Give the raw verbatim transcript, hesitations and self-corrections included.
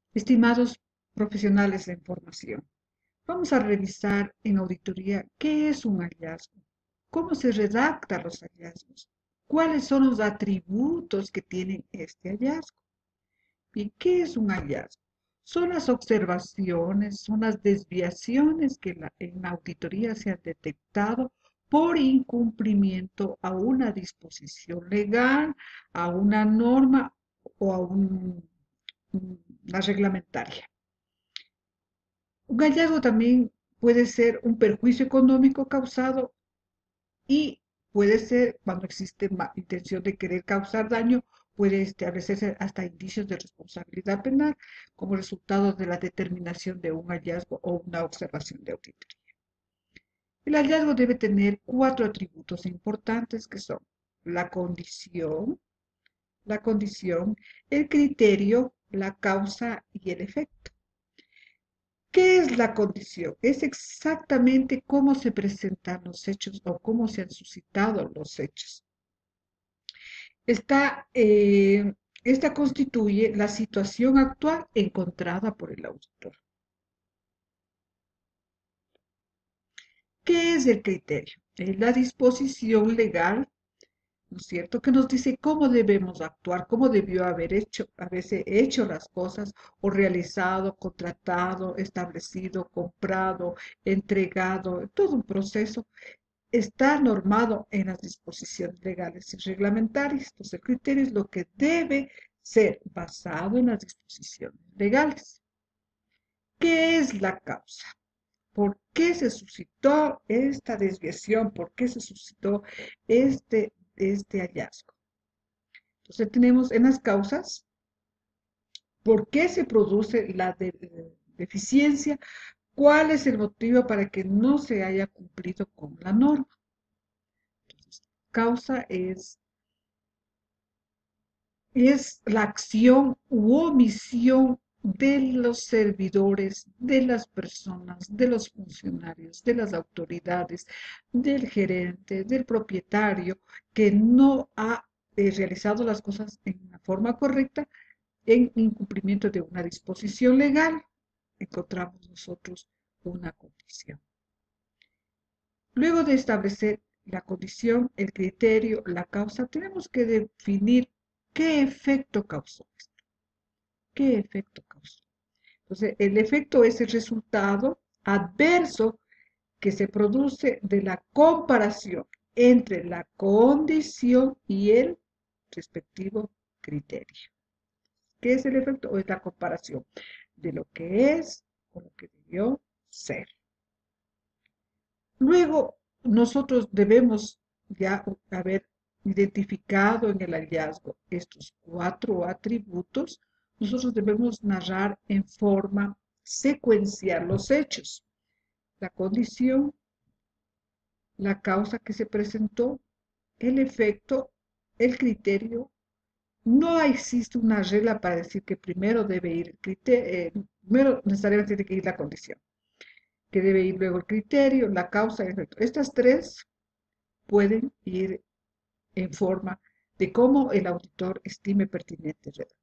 Estimados profesionales de información, vamos a revisar en auditoría qué es un hallazgo, cómo se redactan los hallazgos, cuáles son los atributos que tiene este hallazgo. ¿Y qué es un hallazgo? Son las observaciones, son las desviaciones que la- en la auditoría se han detectado por incumplimiento a una disposición legal, a una norma o a un- una reglamentaria. Un hallazgo también puede ser un perjuicio económico causado y puede ser, cuando existe intención de querer causar daño, puede establecerse hasta indicios de responsabilidad penal como resultado de la determinación de un hallazgo o una observación de auditoría. El hallazgo debe tener cuatro atributos importantes que son la condición, la condición, el criterio, la causa y el efecto. ¿Qué es la condición? Es exactamente cómo se presentan los hechos o cómo se han suscitado los hechos. Esta, eh, esta constituye la situación actual encontrada por el auditor. ¿Qué es el criterio? Es la disposición legal, ¿no es cierto?, que nos dice cómo debemos actuar, cómo debió haber hecho, haberse hecho las cosas, o realizado, contratado, establecido, comprado, entregado, todo un proceso está normado en las disposiciones legales y reglamentarias. Entonces, el criterio es lo que debe ser basado en las disposiciones legales. ¿Qué es la causa? ¿Por qué se suscitó esta desviación? ¿Por qué se suscitó este, este hallazgo? Entonces, tenemos en las causas por qué se produce la de, de, deficiencia, cuál es el motivo para que no se haya cumplido con la norma. Entonces, causa es es la acción u omisión de los servidores, de las personas, de los funcionarios, de las autoridades, del gerente, del propietario, que no ha eh, realizado las cosas en la forma correcta en incumplimiento de una disposición legal. Encontramos nosotros una condición. Luego de establecer la condición, el criterio, la causa, tenemos que definir qué efecto causó esto. ¿Qué efecto causó? Entonces, el efecto es el resultado adverso que se produce de la comparación entre la condición y el respectivo criterio. ¿Qué es el efecto? O es la comparación de lo que es con lo que debió ser. Luego, nosotros debemos ya haber identificado en el hallazgo estos cuatro atributos. Nosotros debemos narrar en forma secuencial los hechos, la condición, la causa que se presentó, el efecto, el criterio. No existe una regla para decir que primero debe ir el criterio, eh, primero necesariamente tiene que ir la condición, que debe ir luego el criterio, la causa, el efecto. Estas tres pueden ir en forma de cómo el auditor estime pertinente redactar.